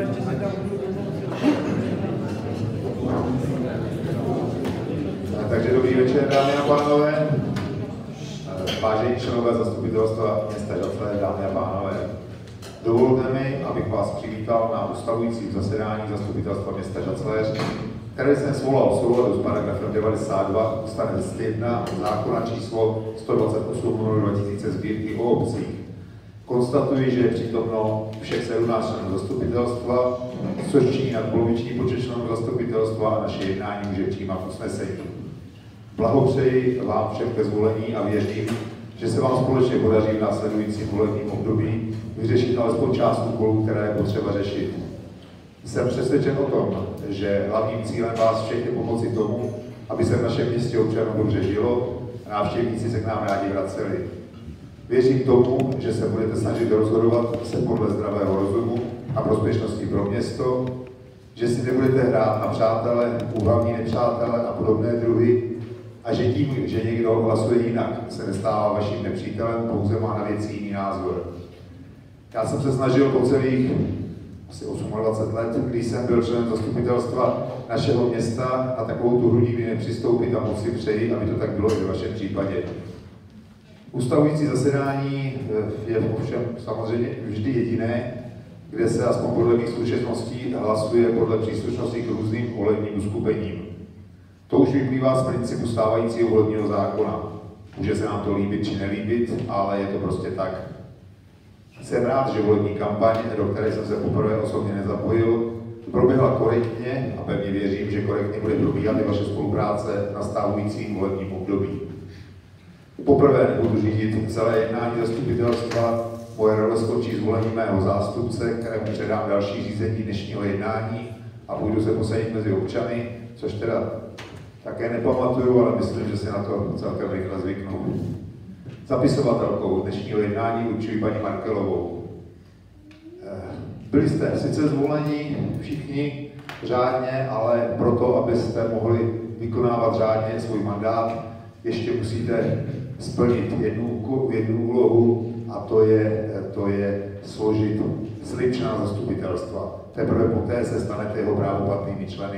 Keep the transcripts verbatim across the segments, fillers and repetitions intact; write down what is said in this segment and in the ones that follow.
ještě se tam Takže dobrý večer, dámy a pánové. Vážení členové zastupitelstva města Žatce, dámy a pánové. Dovolte mi, abych vás přivítal na ustavujícím zasedání zastupitelstva města Žatce, které jsem svolal v souladu s paragrafem devadesát dva odstavec jedna zákona číslo sto dvacet osm dva tisíce sbírky o obcích. Konstatuji, že je přítomno všech sedmnáct členů zastupitelstva, což činí nadpoloviční počet členů zastupitelstva a naše jednání může přijímat usnesení. Blahopřeji vám všem ke zvolení a věřím, že se vám společně podaří v následujícím volebním období vyřešit alespoň část úkolů, které je potřeba řešit. Jsem přesvědčen o tom, že hlavním cílem vás všech je pomoci tomu, aby se v našem městě občanům dobře žilo a návštěvníci se k nám rádi vraceli. Věřím tomu, že se budete snažit rozhodovat se podle zdravého rozumu a prospěšnosti pro město, že si nebudete hrát na přátele, úhlavní nepřátele a podobné druhy, a že tím, že někdo hlasuje jinak, se nestává vaším nepřítelem, pouze má na věci jiný názor. Já jsem se snažil po celých asi dvacet osm let, když jsem byl členem zastupitelstva našeho města, na takovou tu hru nikdy nepřistoupit a moc si přeji, aby to tak bylo i v vašem případě. Ustavující zasedání je ovšem samozřejmě vždy jediné, kde se aspoň podle mých zkušeností hlasuje podle příslušnosti k různým volebním uskupením. To už vyplývá z principu stávajícího volebního zákona. Může se nám to líbit či nelíbit, ale je to prostě tak. Jsem rád, že volební kampaň, do které jsem se poprvé osobně nezapojil, proběhla korektně a pevně věřím, že korektně bude probíhat i vaše spolupráce na stávajícím volebním období. Poprvé nebudu řídit celé jednání zastupitelstva, moje role skončí zvolením mého zástupce, kterému předám další řízení dnešního jednání a půjdu se posadit mezi občany, což teda také nepamatuju, ale myslím, že si na to celkem rychle zvyknu. Zapisovatelkou dnešního jednání určuji paní Markelovou. Byli jste sice zvoleni všichni řádně, ale proto, abyste mohli vykonávat řádně svůj mandát, ještě musíte splnit jednu, jednu úlohu, a to je, to je složit slib člena zastupitelstva. Teprve poté se stanete jeho právoplatnými členy.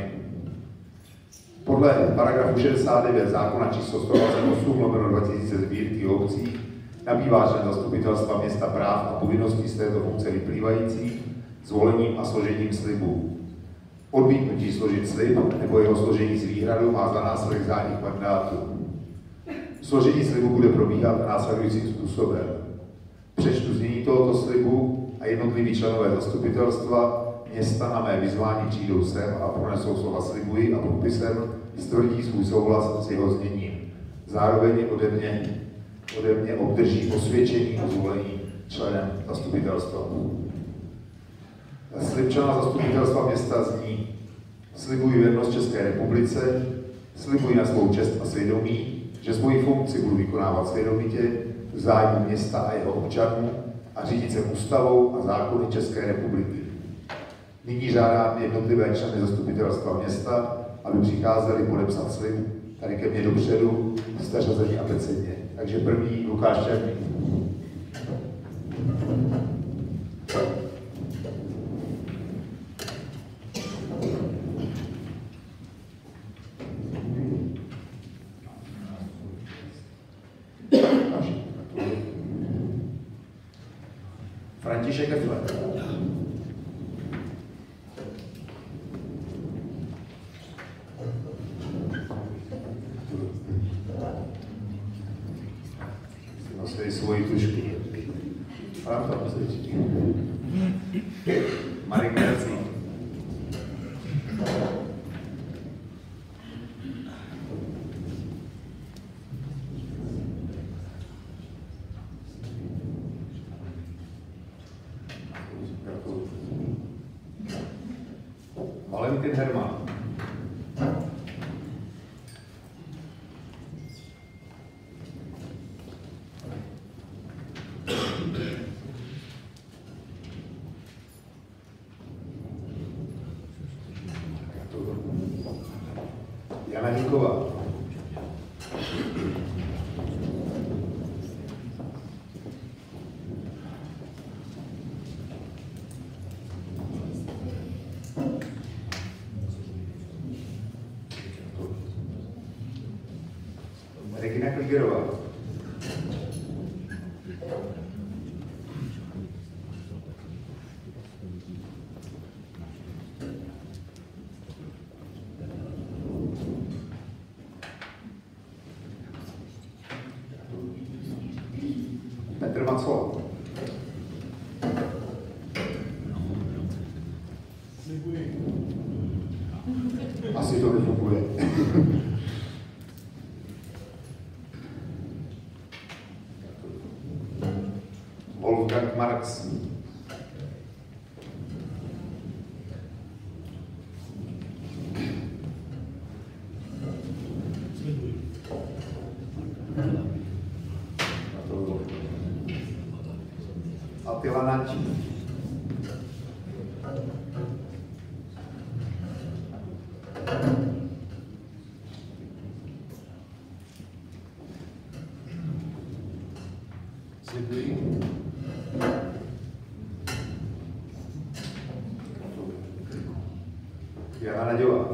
Podle paragrafu šedesát devět zákona číslo sto dvacet osm lomeno dva tisíce sbírky o obcích nabývá člen zastupitelstva města práv a povinností z této funkce vyplývající zvolením a složením slibu. Odmítnutí složit slib nebo jeho složení s výhradou má za následek zánik mandátu. Složení slibu bude probíhat následujícím způsobem. Přečtu znění tohoto slibu a jednotliví členové zastupitelstva města na mé vyzvání přijdou sem a pronesou slova slibuji a podpisem stvrdí svůj souhlas s jeho zněním. Zároveň ode mě, ode mě obdrží osvědčení o zvolení členem zastupitelstva. Slib člena zastupitelstva města zní: slibuji věrnost České republice, slibuji na svou čest a svědomí, že svoji funkci budu vykonávat svědomitě v zájmu města a jeho občanů a řídit se ústavou a zákony České republiky. Nyní žádám jednotlivé členy zastupitelstva města, aby přicházeli podepsat slib tady ke mně dopředu, jste řazení abecedně. Takže první Lukáš Černý. František Efler. Nosí svoji tušku. Ale to musí. Marek Mercí. Valentin Herman. Jana Díková. Nigerová. Petr Macol. Asi to nefunguje. Wolfgang Marx. Attila Nať. Slibuji. Jana Naďová.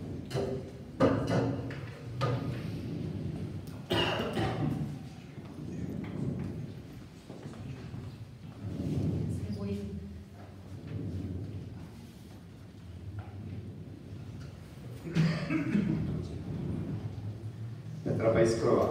Petra Pejsková.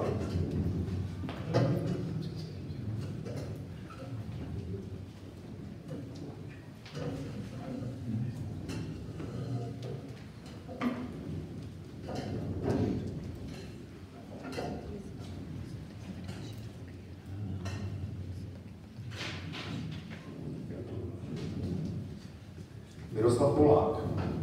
Miroslav Polák.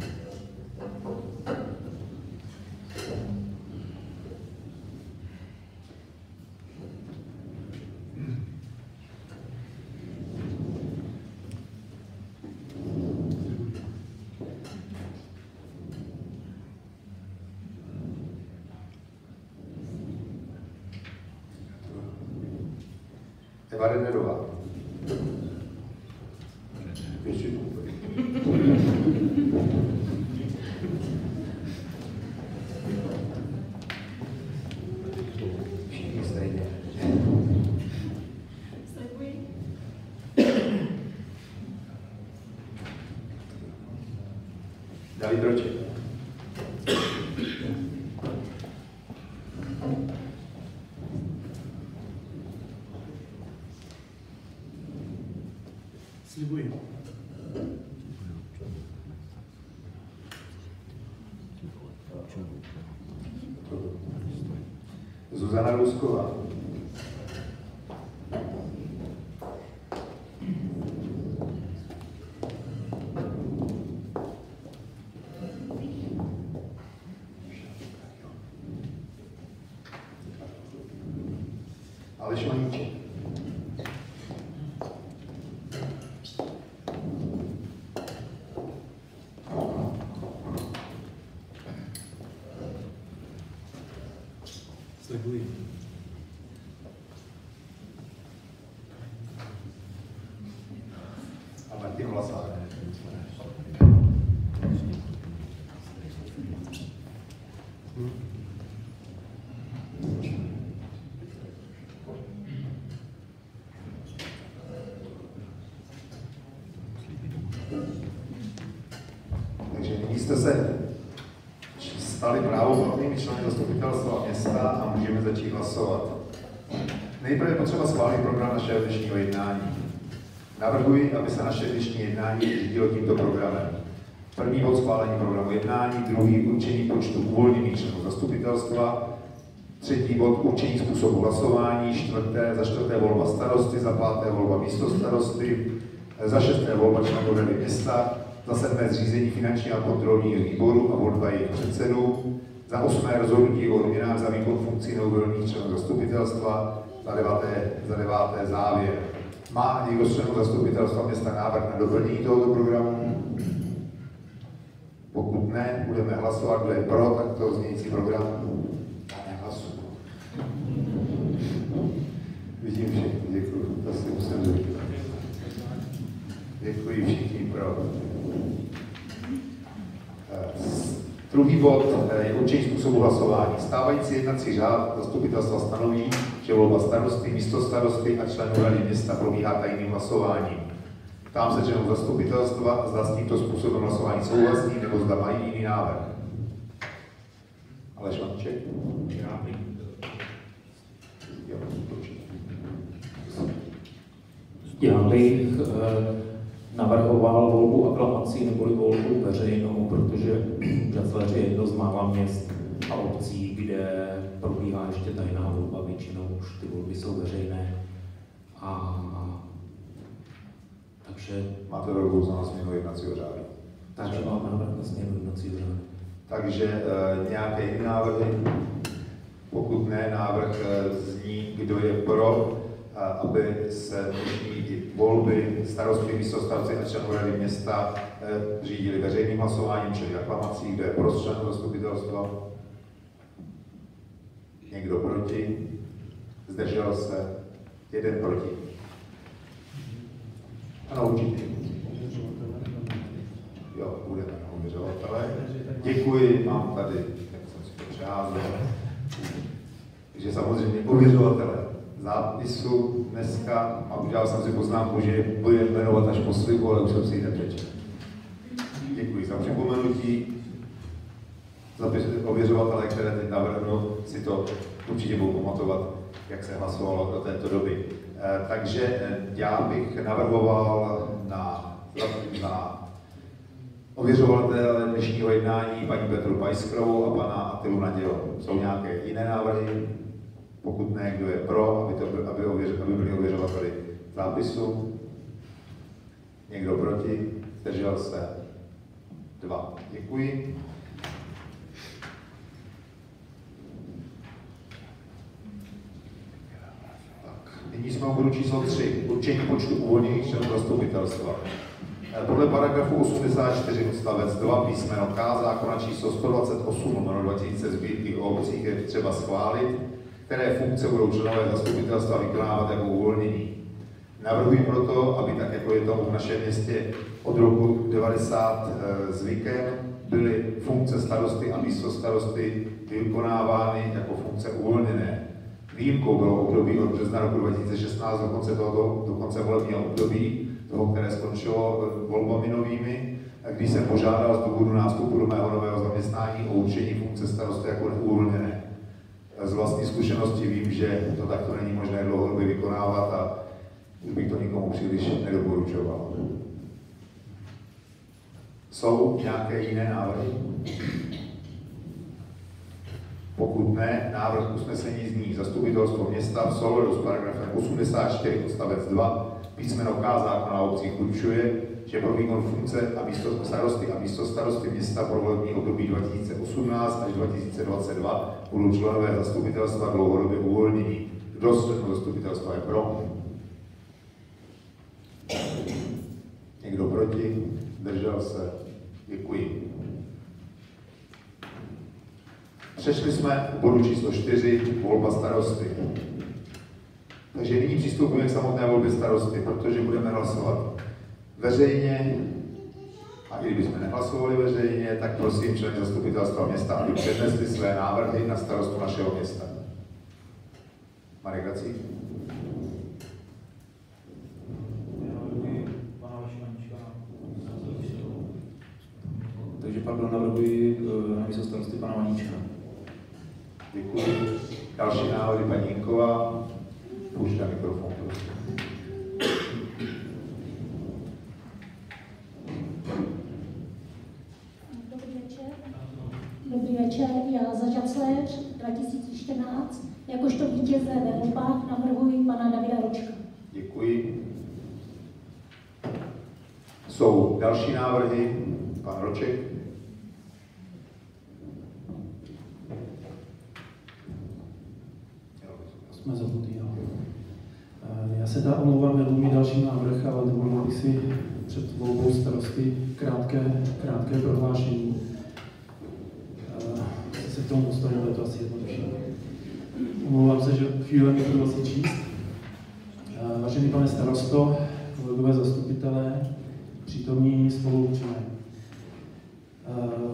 Eva Rennerová. Všichni stejně. David Roček. Slibuji. Zuzana Rusková. Aleš Maníček. Slibuji. A Martin Vlasák. Takže nyní jste se stali právoplatnými členy zastupitelstva města a můžeme začít hlasovat. Nejprve je potřeba schválit program našeho dnešního jednání. Navrhuji, aby se naše dnešní jednání řídilo tímto programem. První bod schválení programu jednání, druhý určení počtu uvolněných členů zastupitelstva, třetí bod určení způsobu hlasování, čtvrté, za čtvrté volba starosty, za páté volba místostarosty, za šesté volba členů rady města, za sedmé zřízení finančního a kontrolního výboru a volba jejich předsedů, za osmé rozhodnutí o odměnách za výkon funkcí neuvolněných členů zastupitelstva, za deváté, za deváté závěr. Má někdo z členů zastupitelstva města návrh na doplnění tohoto programu? Pokud ne, budeme hlasovat, kdo je pro takto znějící program. Já nehlasuji. Vidím všechny, děkuji. To si musím říct. Děkuji všichni pro. Druhý bod je určení způsobu hlasování. Stávající jednací řád zastupitelstva stanoví, že volba starosty, místostarosty a členů rady města probíhá tajným hlasováním. Ptám se členů zastupitelstva, zda s tímto způsobem hlasování souhlasí, nebo zda mají jiný návrh. Aleš Vanček? Já bych eh, navrhoval volbu aklamací neboli volbu veřejnou, protože Žacléř je jedno z mála měst a obcí, kde probíhá ještě tajná volba, většinou už ty volby jsou veřejné. A takže máte velkou na změnu jednacího řádu. Takže mám návrh na změnu jednacího řádu. Takže e, nějaké jiné návrhy? Pokud ne, návrh e, zní, kdo je pro, a, aby se dnešní volby starosty, místostarosty a členů rady města e, řídili veřejným hlasováním, čili aklamací. Kdo je pro členů zastupitelstva? Někdo proti? Zdržel se? Jeden proti. Ano, určitě. Jo, budeme na ověřovatele. Děkuji, mám tady, jak jsem si to přeházel. Takže samozřejmě ověřovatele zápisu dneska, a udělal jsem si poznámku, že budeme jmenovat až po slibu, ale už jsem si ji nepřečetl. Děkuji za připomenutí. Ověřovatele, které teď navrhnu, si to určitě budou pamatovat, jak se hlasovalo do této doby. E, takže e, já bych navrhoval na, na ověřovatele dnešního jednání paní Petru Pajskrovou a pana Atilu Naděho. Jsou nějaké jiné návrhy? Pokud ne, kdo je pro, aby, to, aby, ověř, aby byli ověřovateli zápisu? Někdo proti? Zdržel se? Dva. Děkuji. Nyní jsme u bodu číslo tři, určení počtu uvolněných členů zastupitelstva. Podle paragrafu osmdesát čtyři odstavec dva písmeno K zákona číslo sto dvacet osm lomeno dva tisíce sbírky o obcích je třeba schválit, které funkce budou členové zastupitelstva vykonávat jako uvolnění. Navrhuji proto, aby tak, jako je to v našem městě od roku devadesát zvykem, byly funkce starosty a místostarosty vykonávány jako funkce uvolněné. Výjimkou bylo období od března roku dva tisíce šestnáct do konce, tohoto, do konce volebního období, toho, které skončilo volbami novými, když jsem požádal z důvodu nástupu do mého nového zaměstnání o určení funkce starosty jako neuvolněné. Z vlastní zkušenosti vím, že to takto není možné dlouhodobě vykonávat a už bych to nikomu příliš nedoporučoval. Jsou nějaké jiné návrhy? Pokud ne, návrh usnesení zní: Zastupitelstvo města v souladu s paragrafem osmdesát čtyři odstavec dva písmeno K zákona o obcích určuje, že pro výkon funkce a místo starosty a místo starosty města pro volební období dva tisíce osmnáct až dva tisíce dvacet dva budou členové zastupitelstva dlouhodobě uvolnění. Kdo z členů zastupitelstva je pro? Někdo proti? Držel se? Děkuji. Přešli jsme k bodu číslo čtyři, volba starosty. Takže nyní přistoupíme k samotné volbě starosty, protože budeme hlasovat veřejně. A i kdybychom nehlasovali veřejně, tak prosím členy zastupitelstva města, aby přednesli své návrhy na starostu našeho města. Marek Gací. Takže pardon, navrhuji na místo starosty pana Vaníčka. Děkuji. Další návrhy paní Jinková. Používá mikrofon, prosím. Dobrý večer. Dobrý večer. Já za Žacléř dva tisíce čtrnáct jakožto vítěze ve volbách navrhuji pana Davida Ročka. Děkuji. Jsou další návrhy. Pan Roček. Jsme zabudí, jo. Já se dá omlouvám, nebudu mít další návrh, ale dovolil bych si před volbou starosty krátké, krátké prohlášení. Chci se k tomu postavit, ale to asi jednodušší. Omlouvám se, že chvíle mi budu asi číst. Vážený pane starosto, kolegové zastupitelé, přítomní spoluobčané.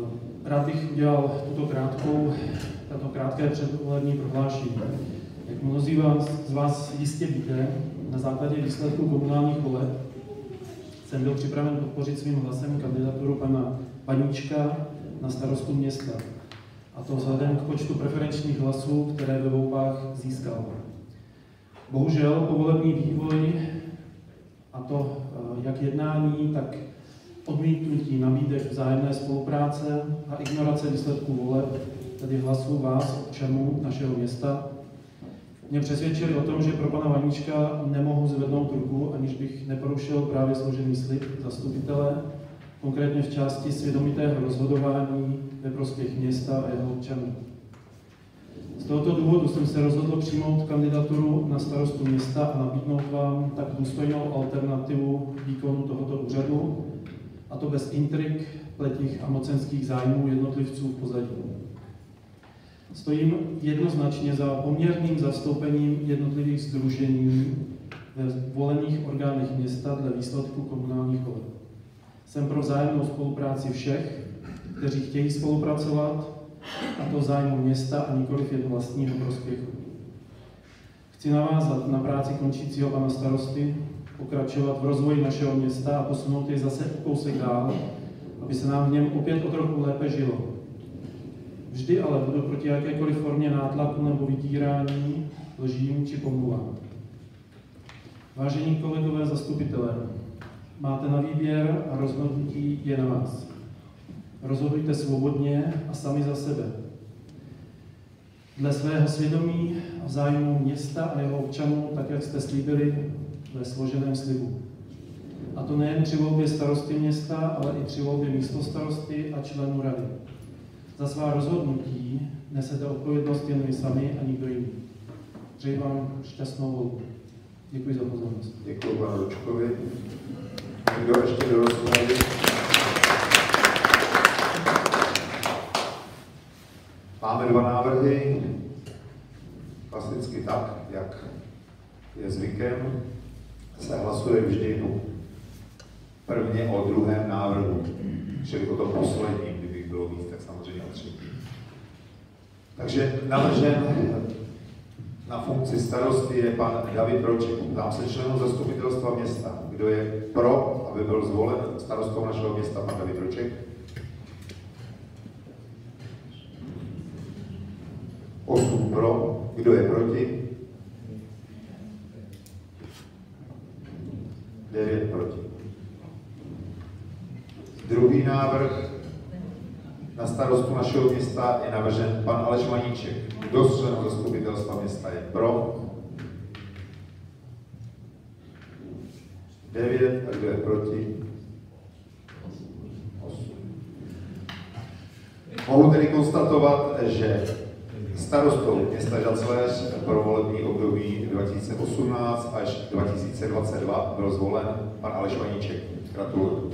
Rád bych udělal tuto krátkou, tato krátké předvolební prohlášení. Jak mnozí vás, z vás jistě víte, na základě výsledků komunálních voleb jsem byl připraven podpořit svým hlasem kandidaturu pana Vaníčka na starostu města. A to vzhledem k počtu preferenčních hlasů, které ve volbách získal. Bohužel povolební vývoj, a to jak jednání, tak odmítnutí nabídek vzájemné spolupráce a ignorace výsledků voleb, tedy hlasů vás, občanů našeho města, mě přesvědčili o tom, že pro pana Vaníčka nemohu zvednout ruku, aniž bych neporušil právě složený slib zastupitele, konkrétně v části svědomitého rozhodování ve prospěch města a jeho občanů. Z tohoto důvodu jsem se rozhodl přijmout kandidaturu na starostu města a nabídnout vám tak důstojnou alternativu výkonu tohoto úřadu, a to bez intrik, pletích a mocenských zájmů jednotlivců v pozadí. Stojím jednoznačně za poměrným zastoupením jednotlivých sdružení ve volených orgánech města dle výsledku komunálních voleb. Jsem pro vzájemnou spolupráci všech, kteří chtějí spolupracovat, a to zájmu města a nikoliv jen vlastního prospěchu. Chci navázat na práci končícího pana starosty, pokračovat v rozvoji našeho města a posunout jej zase o kousek dál, aby se nám v něm opět o trochu lépe žilo. Vždy ale budu proti jakékoliv formě nátlaku nebo vydírání, lžím či pomluvám. Vážení kolegové zastupitelé, máte na výběr a rozhodnutí je na vás. Rozhodujte svobodně a sami za sebe. Dle svého svědomí a v zájmu města a jeho občanů, tak jak jste slíbili ve složeném slibu. A to nejen při volbě starosty města, ale i při volbě místostarosty a členů rady. Za svá rozhodnutí nesete odpovědnost jen vy sami a nikdo jiný. Přeji vám šťastnou volbu. Děkuji za pozornost. Děkuji panu Ručkovi. Někdo ještě do rozpravy? Máme dva návrhy, klasicky tak, jak je zvykem, se hlasuje vždy prvně o druhém návrhu, čili o tom posledním, kdyby bylo víc, tak samozřejmě o třetí. Takže navržen na funkci starosty je pan David Proček. Ptám se členů zastupitelstva města, kdo je pro, aby byl zvolen starostou našeho města pan David Proček. osm pro, kdo je proti? devět proti. Druhý návrh na starostu našeho města je navržen pan Aleš Vaníček. Kdo z členů zastupitelstva města je pro? devět a kdo je proti? osm. Mohu tedy konstatovat, že starostou města Žacléř pro volební období dva tisíce osmnáct až dva tisíce dvacet dva byl zvolen pan Aleš Vaníček. Gratuluju.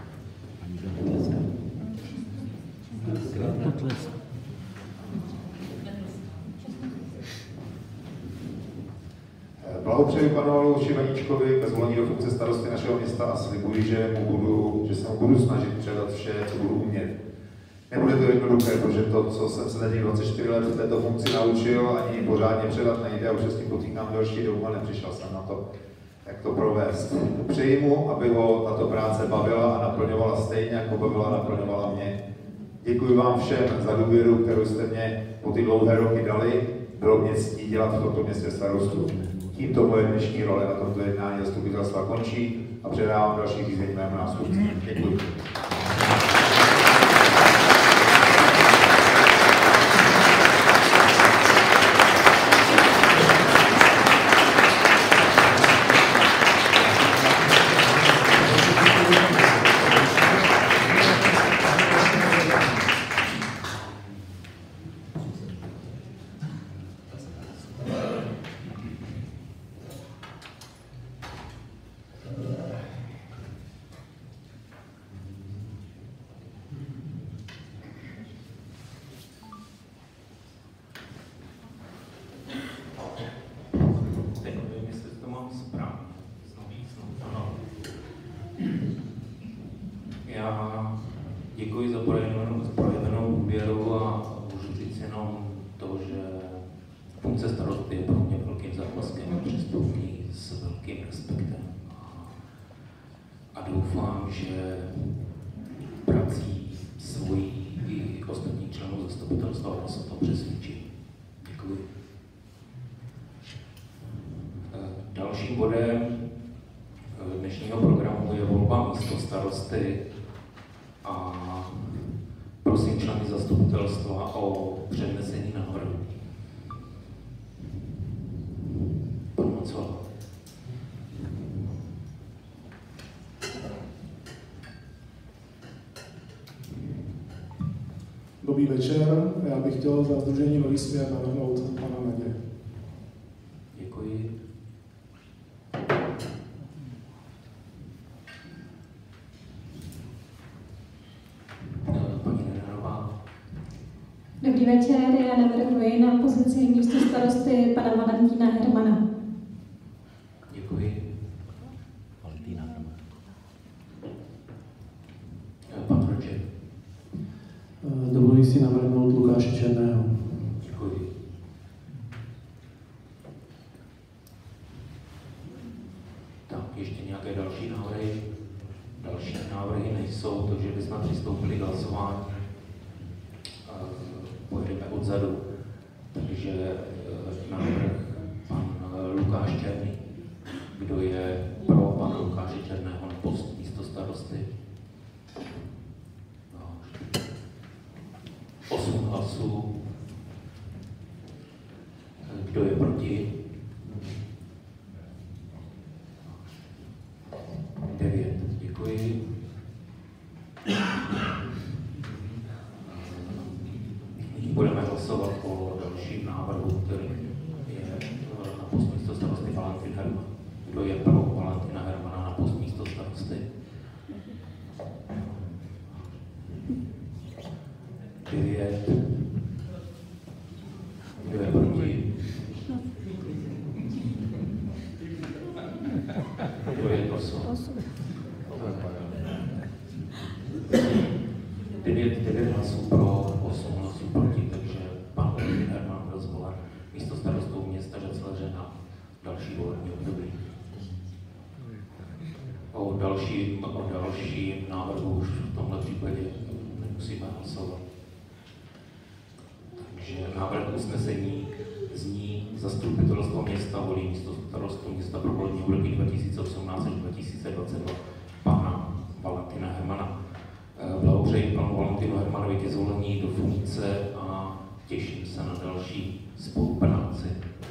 Blahopřeji panu Aleši Vaníčkovi ke zvolení do funkce starosty našeho města a slibuji, že, mu budu, že se mu budu snažit předat vše, co budu umět. Nebude to jednoduché, protože to, co jsem se za těch dvacet čtyři let v této funkci naučil, ani pořádně předat nejde a už se s tím potýkám další dobu a nepřišel jsem na to, jak to provést. Přeji mu, aby ho tato práce bavila a naplňovala stejně, jako bavila a naplňovala mě. Děkuji vám všem za důvěru, kterou jste mě po ty dlouhé roky dali. Bylo mě ctí dělat v tomto městě starostu. Tímto moje dnešní role na tomto jednání zastupitelstva končí a předávám další řízení mému nástupci. Děkuji. Děkuji za projevenou, projevenou úvěru a můžu říct jenom to, že funkce starosty je pro mě velkým závazkem a přistoupí s velkým respektem. A, a doufám, že prací svojí i ostatních členů zastupitelstva vás o tom přesvědčí. Děkuji. Dalším bodem dnešního programu je volba místo starosty a prosím členy zastupitelstva o přednesení návrhu. Pan Macola. Dobrý večer, já bych chtěl za Sdružení Nový směr navrhnout pana Medě. Děkuji. Paní Nedarová. Dobrý večer, já navrhuji na pozici místo starosty pana Valentína Hermana. Děkuji. Valentína Hermana. Pan Roger. Dovoluji si navrhnout Lukáše Černého. Děkuji. Tak, ještě nějaké další návrhy? Další návrhy nejsou, takže bychom přistoupili k hlasování. Pojedeme odzadu. Takže návrh pan Lukáš Černý. Kdo je pro pana Lukáše Černého na post místo starosty? osm hlasů. Kdo je proti? devět. Děkuji. Nyní budeme hlasovat o dalším návrhu, který je na post místo starosty Valentín Herman. Kdo je pro Valentína Hermana na post místo starosty? devět. Kdo je proti? Kdo je osm? devět, devět hlasů pro, osm hlasů proti, takže pan Valentín Herman byl zvolen místo starostou města Žacleře na další volební období. O dalším, o dalším návrhu už v tomhle případě nemusíme hlasovat. Takže návrh usnesení zní: zastupitelstvo města volí místo starostu města pro volební období dva tisíce osmnáct až dva tisíce dvacet dva pana Valentína Hermana. Blahopřeji panu Valentinu Hermanovi ke zvolení do funkce a těším se na další spolupráci.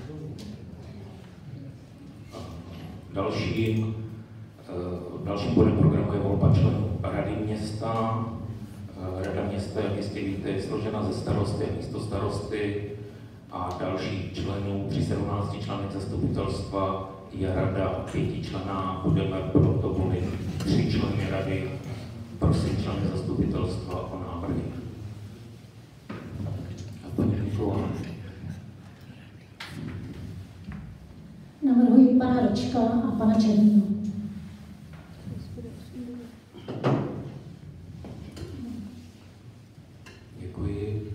Dalším, dalším bodem programu je volba členů Rady města. Rada města, jak jistě víte, je složena ze starosty a místo starosty a dalších členů. Při sedmnácti členech zastupitelstva je rada pětičlenná. Budeme proto volit tři členy rady. Prosím členy zastupitelstva o návrhy. A paní Niková. Navrhuji pana Ročka a pana Černého. Děkuji.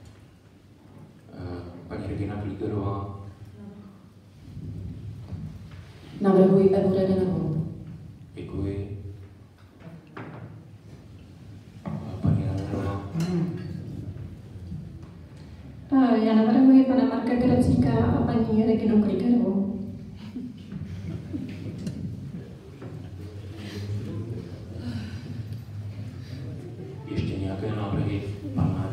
Paní Regina Klígerová. Navrhuji Evu Regenovou. Děkuji. Paní Regenová. Já navrhuji pana Marka Gracíka a paní Reginu Klígerovou. Ještě nějaké návrhy? Pan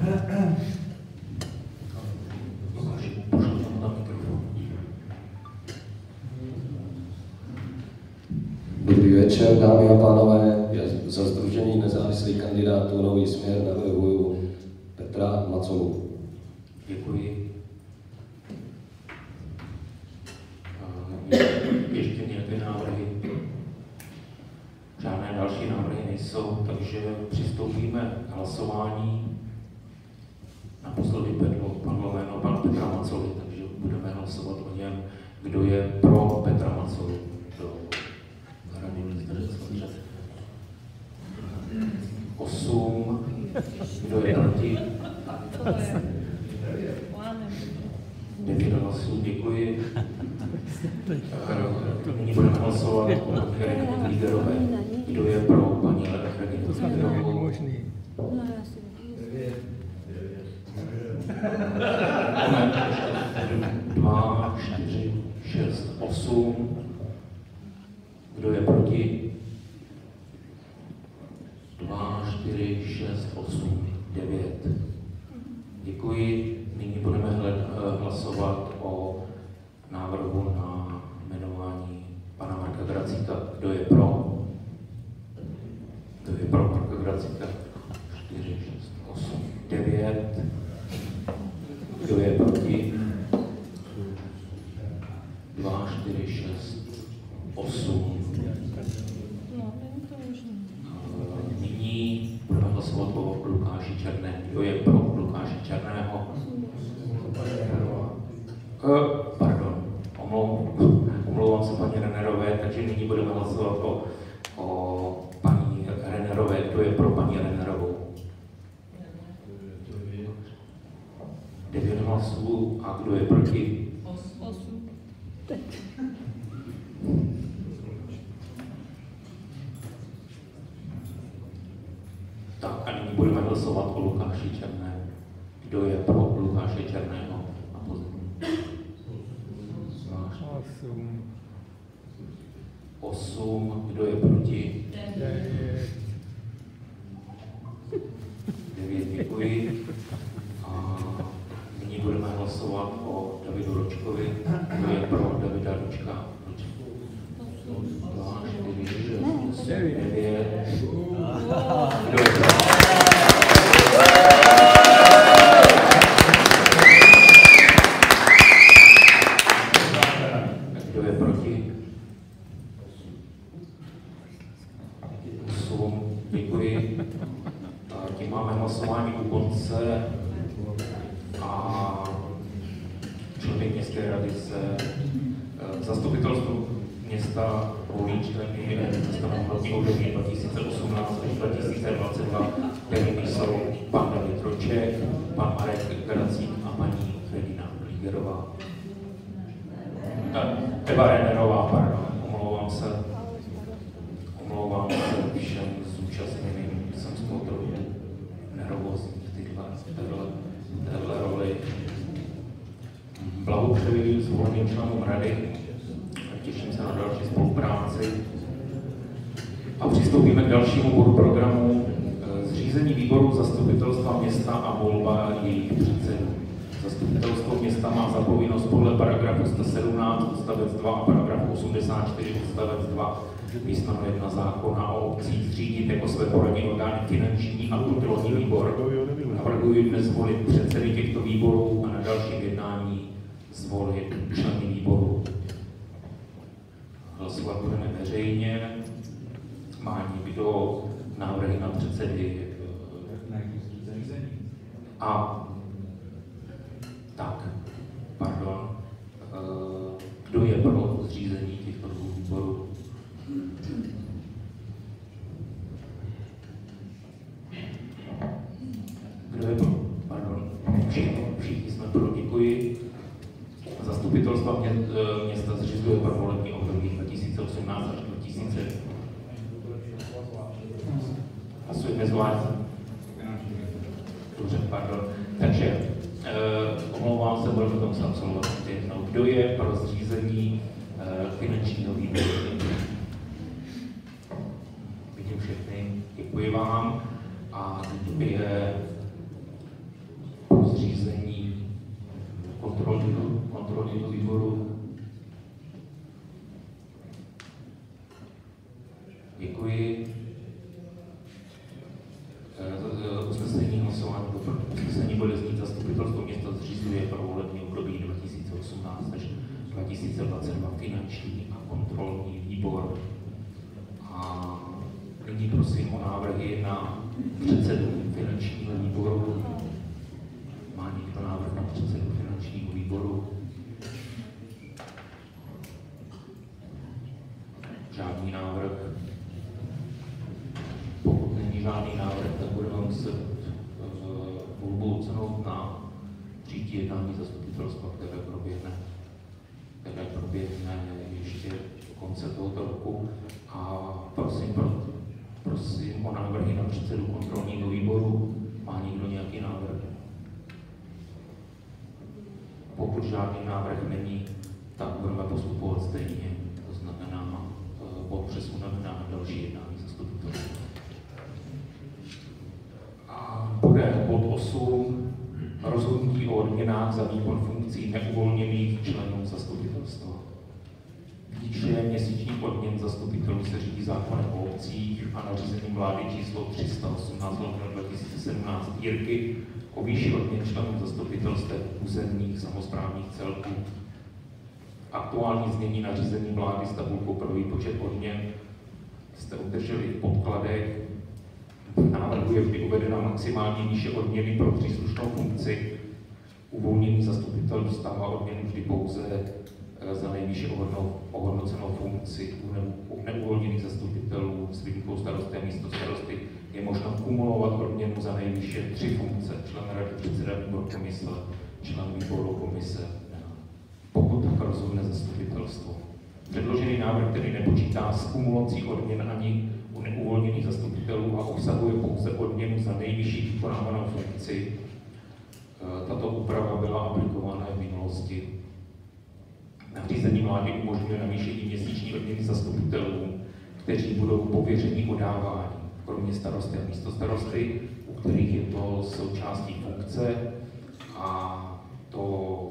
pošlu tomu tam mikrofon. Dobrý večer, dámy a pánové. Já za Sdružení nezávislých kandidátů Nový směr navrhuji Petra Macolu. Děkuji. Ještě nějaké návrhy? Žádné další návrhy nejsou, takže přistoupíme k hlasování. Naposledy padlo jméno pana Petra Macoli, takže budeme hlasovat o něm. Kdo je pro Petra Macolu do Rady města Žacleře? osm. Kdo je proti? Devět hlasů, děkuji. Nyní budeme hlasovat o Regitě Líderové. Kdo je pro paní Regitu Líderovou? Dva, čtyři, šest, osm. Kdo je proti? Dva, čtyři, šest, osm, devět. Děkuji. Nyní budeme hled, hlasovat o návrhu na jmenování pana Marka Gracíka. Kdo je pro? Kdo je pro Marka Gracíka? čtyři, šest, osm, devět. Kdo je proti? dva, čtyři, šest, osm. Nyní budeme hlasovat o Lukáši Černém. Kdo je pro Lukáše Černého? Uh, pardon, omlouvám se paní Rennerové, takže nyní budeme hlasovat o, o paní Rennerové. Kdo je pro paní Rennerovou? Devět hlasů. A kdo je proti? Osm. Tak a nyní budeme hlasovat o Lukáši Černém. Kdo je pro Lukáše Černého? A Osm. Osm. Kdo je proti? Devět. Děkuji. A nyní budeme hlasovat o Davidu Ročkovi. Kdo je pro Davida Ročka? Dva, čtyři, šest, osm, devět. Kdo je pro? Kdo je proti? Osm. Děkuji. Tím máme hlasování u konce a člověk městské rady se zastupitelstvo města volí členy zastupitelského období dva tisíce osmnáct až dva tisíce dvacet dva, kterými jsou pan David Roček, pan Marek Gracík a paní Regina Líderová. Eva Rennerová, pardon, omlouvám se. Omlouvám se všem zúčastněným, jsem z toho trochu nervózní v téhle, téhle roli. Blahopřeji zvoleným členům rady, těším se na další spolupráci. A přistoupíme k dalšímu bodu programu zřízení výboru zastupitelstva města a volba jejich předsedů. Zastupitelstvo města má za povinnost podle paragrafu sto sedmnáct odstavec dva a paragrafu osmdesát čtyři odstavec dva písmeno jedna zákona o obcích zřídit jako své poradní orgány finanční a kontrolní výbor. Navrhuji dnes zvolit předsedy těchto výborů a na dalším jednání zvolit členy výboru. Hlasovat budeme veřejně. Má někdo návrhy na předsedy? A tak, pardon. Kdo je pro zřízení těchto dvou výborů? Kdo je pro? Pardon. Všichni, všichni jsme pro, děkuji. Zastupitelstva mě, města zřizuje pro volební období dva tisíce osmnáct až dva tisíce. Hlasujeme zvlášť. Dobře, pardon. Takže, eh, omlouvám se, budeme to muset absolvovat jednou. Kdo je pro zřízení eh, finančního výboru? Vidím všechny, děkuji vám. A teď je pro zřízení kontrolního, kontrolního výboru. Děkuji. Usnesení hlasování usnesení bude znít zastupitelstvo města zřizuje pro volební období dva tisíce osmnáct až dva tisíce dvacet dva finanční a kontrolní výbor. A nyní prosím o návrhy na předsedu finančního výboru. Má někdo návrh na předsedu finančního výboru? Žádný návrh. Pokud není žádný návrh, tak budeme muset proběhne ještě do konce tohoto roku a prosím, pro, prosím o návrhy na předsedu kontrolního výboru. Má někdo nějaký návrh? Pokud žádný návrh není, tak budeme postupovat stejně. To znamená, bod přesuneme na další jednání zastupitelstva. A bude bod osm. Rozhodnutí o odměnách za výkon funkcí neuvolněných členů zastupitelstva. Výše měsíčních odměn zastupitelů se řídí zákonem o obcích a nařízením vlády číslo tři sta osmnáct dva tisíce sedmnáct Jirky o výši odměn členů zastupitelstev územních samosprávních celků. Aktuální znění nařízení vlády s tabulkou pro výpočet odměn jste obdrželi v podkladech. V návrhu je vždy uvedena maximální výše odměny pro příslušnou funkci. Uvolněný zastupitel dostává odměnu vždy pouze za nejvýše ohodnocenou funkci. U neuvolněných zastupitelů s výjimkou starosty a místostarosty je možno kumulovat odměnu za nejvýše tři funkce: člen rady, předseda výboru komise, člen výboru komise, pokud tak rozhodne zastupitelstvo. Předložený návrh tedy nepočítá s kumulací odměn ani u neuvolněných zastupitelů a obsahuje pouze odměnu za nejvyšší vykonávanou funkci. Tato úprava byla aplikována v minulosti. Nařízení vlády umožňuje navýšení měsíční odměny zastupitelů, kteří budou pověřeni o dávání, kromě starosty a místostarosty, u kterých je to součástí funkce, a to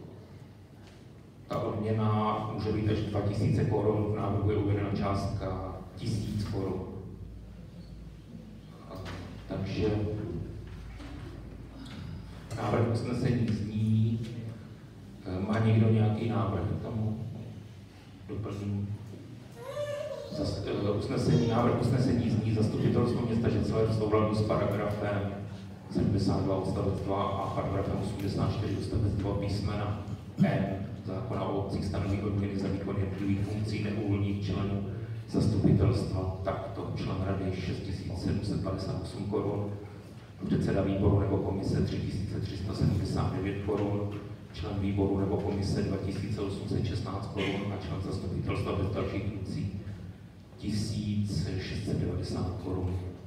ta odměna může být až dva tisíce korun, v návrhu je uvedena částka tisíc korun. Takže návrh usnesení zní, má někdo nějaký návrh k tomu? Doplním. Zas, usnesení, návrh usnesení zní: Zastupitelstvo města Žecler v souladu s paragrafem sedmdesát dva odstavec dva a paragrafem osmdesát čtyři odstavec dva písmena M zákona o obcích stanoví odměny za výkon jednotlivých funkcí neuvolněných členů zastupitelstva takto: člen rady šest tisíc sedm set padesát osm korun, předseda výboru nebo komise tři tisíce tři sta sedmdesát devět korun, člen výboru nebo komise dva tisíce osm set šestnáct korun a člen zastupitelstva bez dalších funkcí tisíc šest set devadesát korun.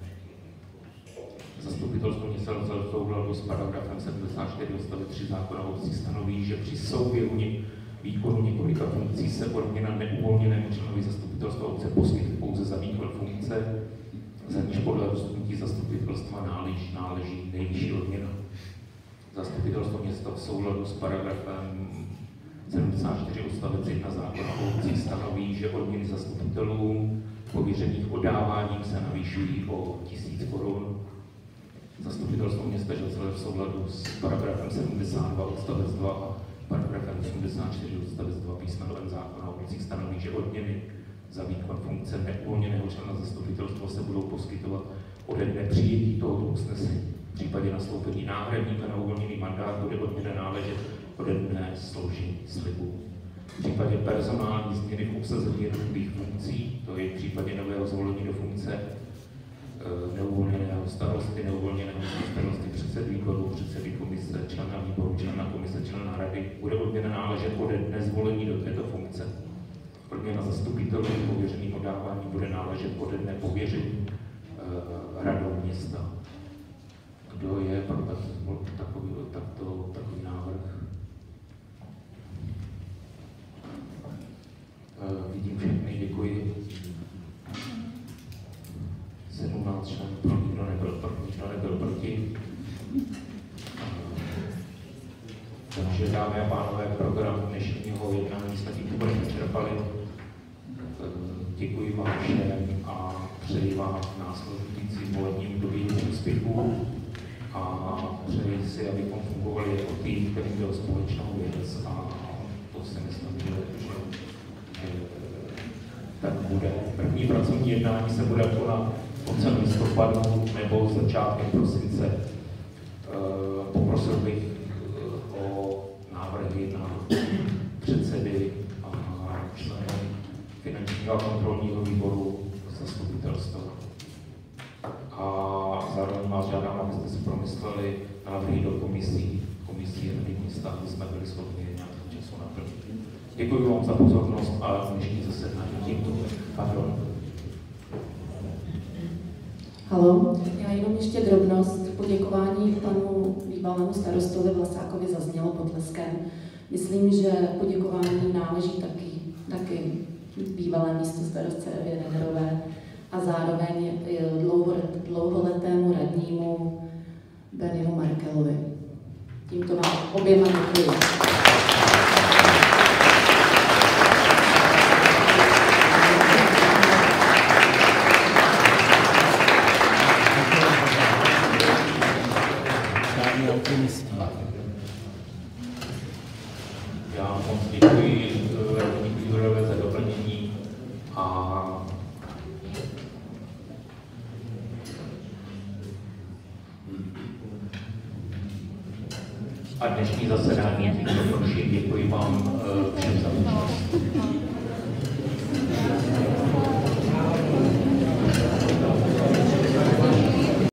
Zastupitelstvo města Žecler v souladu s paragrafem sedmdesát čtyři odstavec tři zákona o obcích stanoví, že při souběhu výkonu několika funkcí se odměna neuvolněnému členovi zastupitelstva obce poskytuje pouze za výkon funkce, za níž podle rozhodnutí zastupitelstva náleží, náleží nejvyšší odměna. Zastupitelstvo města v souladu s paragrafem sedmdesát čtyři odstavec jedna zákona o obcích stanoví, že odměny zastupitelům pověřených odáváním se navýšují o tisíc korun. Zastupitelstvo města Žecler v souladu s paragrafem sedmdesát dva odstavec dva a paragrafem osmdesát čtyři odstavec dva písmeno M zákona o obcích stanoví, že odměny za výkon funkce neuvolněného člena zastupitelstva se budou poskytovat ode dne přijetí tohoto usnesení. V případě nastoupení náhradníka na uvolněný mandát bude odměna náležet ode dne složení slibu. V případě personální změny v obsazení jednotlivých funkcí, to je v případě nového zvolení do funkce neuvolněného starosty, neuvolněného starosty, předsedy výboru, předsedy komise, člena výboru, člena komise, člena rady, bude odměna náležet ode dne zvolení do této funkce. Odměna zastupitelů pověřeným odávání bude náležet ode dne pověření uh, radou města. Kdo je pro takový, takto, takový návrh? Uh, vidím všechny, děkuji. sedmnáct členů pro, nikdo nebyl pro, nikdo nebyl proti. Takže, dámy a pánové, program dnešního jednání jsme tím úplně vyčerpali. Děkuji vám všem a přeji vám v následujícím volebním období úspěchů a přeji si, abychom fungovali jako tým, který byl společnou věc, a to si myslím, že, že tak bude. První pracovní jednání se bude konat koncem listopadu nebo začátkem prosince. Poprosil bych o návrhy na předsedy a členy finančního a kontrolního výboru zastupitelstva. A zároveň vás žádám, abyste si promysleli návrhy do komisí, komisí Rady města, aby jsme byli schopni nějakého času naplnit. Děkuji vám za pozornost a dnešní zasedání tímto. Pardon. Halo, já jenom ještě drobnost. Poděkování panu bývalému starostovi Vlasákovi zaznělo potleskem. Myslím, že poděkování náleží taky, taky bývalé místostarostce Evě Rennerové a zároveň dlouholetému radnímu Bennymu Markelovi. Tímto vám oběma děkuji. Já moc děkuji radní Výborové za doplnění a a dnešní zasedání tímto končím. Děkuji vám všem za